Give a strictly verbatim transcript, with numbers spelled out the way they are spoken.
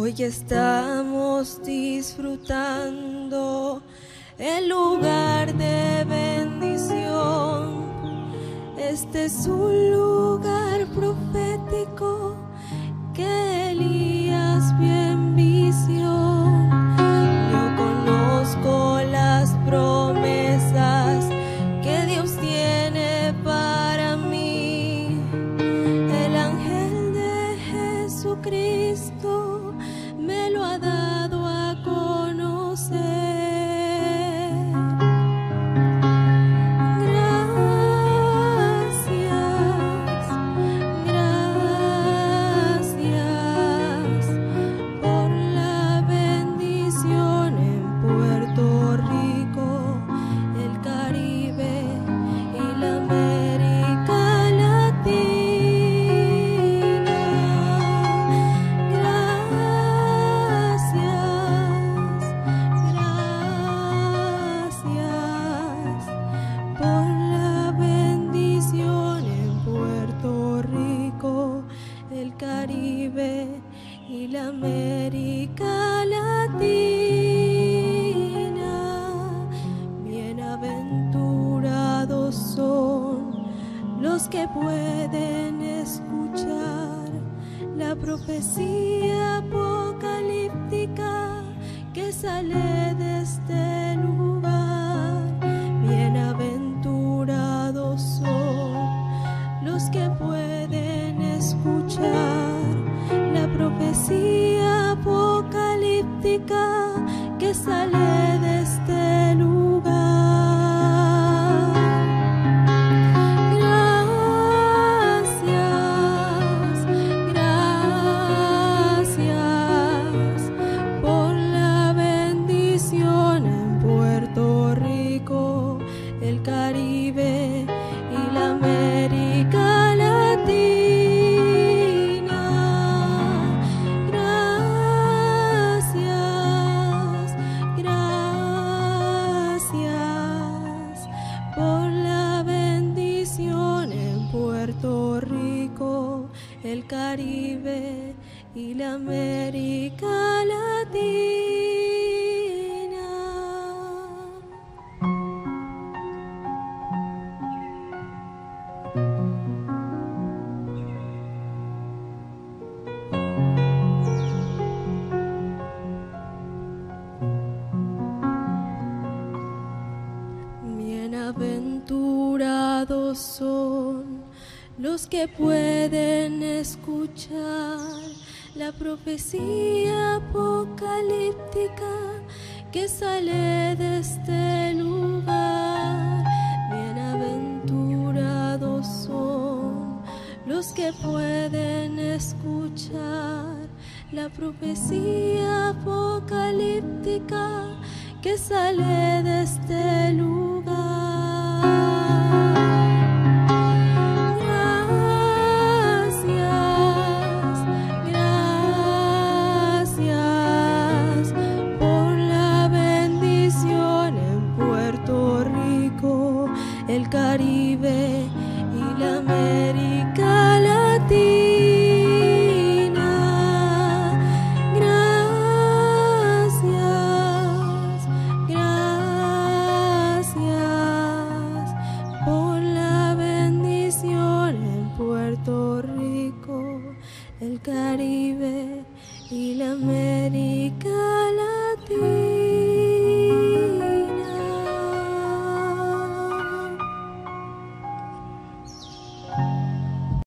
Hoy estamos disfrutando el lugar de bendición. Este es un lugar profético que Elías vio en visión. Yo conozco las promesas que Dios tiene para mí. El ángel de Jesucristo me lo ha dado a conocer. Gracias, gracias por la bendición en Puerto Rico, el Caribe y la América Latina. Gracias, gracias por la bendición en Puerto Rico, el Caribe y la América Latina. Bienaventurados son los que pueden escuchar la profecía apocalíptica que sale de este lugar. Bienaventurados son los que pueden escuchar la profecía apocalíptica que sale de este lugar. Gracias, gracias por la bendición en Puerto Rico, el Caribe y la América Latina. Gracias, gracias por la bendición en Puerto Rico, el Caribe y la América Latina. Bienaventurados son los que pueden escuchar la profecía apocalíptica que sale de este lugar. Bienaventurados son los que pueden escuchar la profecía apocalíptica que sale de este lugar. Gracias, gracias por la bendición en Puerto Rico, el Caribe y la América Latina. Gracias, gracias por la bendición en Puerto Rico, el Caribe y la América